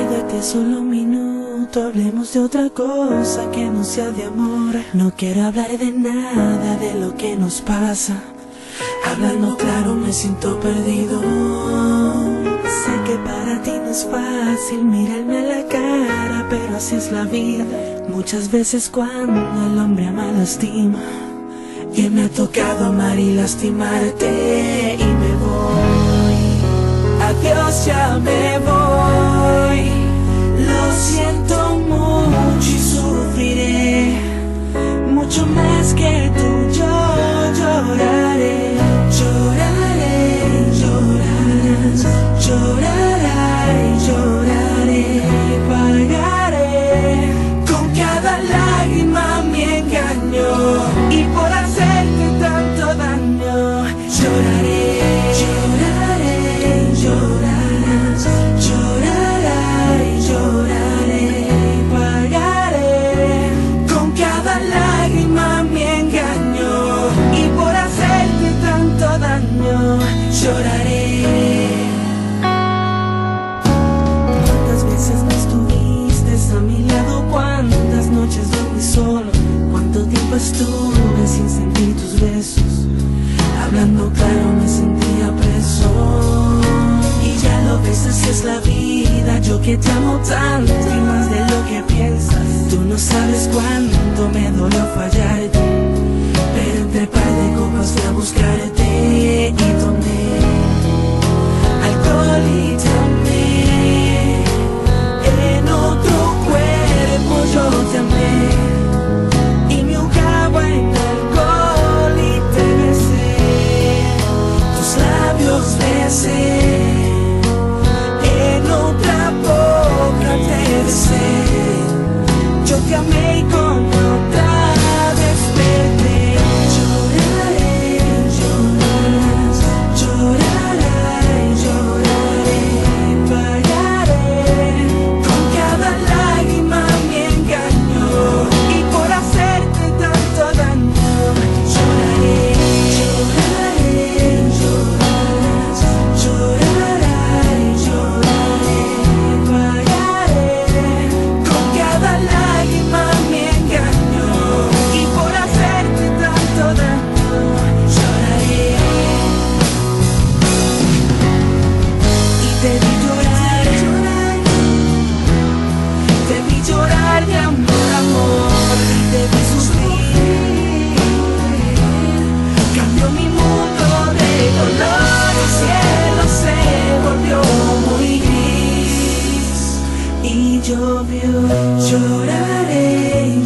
Quédate solo un minuto, hablemos de otra cosa que no sea de amor. No quiero hablar de nada de lo que nos pasa. Hablando claro me siento perdido. Sé que para ti no es fácil mirarme a la cara, pero así es la vida. Muchas veces cuando el hombre ama lastima, y me ha tocado amar y lastimarte. Y me voy, adiós, ya me voy. Lo siento mucho y sufriré mucho más que tú. Yo lloraré, lloraré, llorarás, lloraré, lloraré, pagaré con cada lágrima mi engaño, y por hacerte tanto daño. Lloraré, lloraré, llorarás, lloraré, lloraré, pagaré con cada lágrima mi engaño, y por hacerte tanto daño. Lloraré. ¿Cuántas veces no estuviste a mi lado? ¿Cuántas noches dormí solo? ¿Cuánto tiempo estuve sin sentir tus besos? Hablando claro me sentía preso. Y ya lo ves, así es la vida. Yo que te amo tanto y más de lo que piensas. Tú no sabes cuánto me dolió fallarte, pero entre par de copas fui a buscarte y tomé alcohol y tomé. En otro cuerpo yo te amé, y me ahogaba en alcohol y te besé, tus labios besé, en otra boca te besé. Yo te amé y con otra desperté. Lloraré, llorarás, lloraré, lloraré, pagaré con cada lágrima mi engaño, y por hacerte tanto daño. Lloraré, lloraré, llorarás, lloraré, lloraré, pagaré con cada lágrima mi engaño, y por hacerte tanto daño. Lloraré. Y te vi llorar, te vi llorar de amor a amor, y te vi sufrir. Cambió mi mundo de color, el cielo se volvió muy gris y llovió. Lloraré,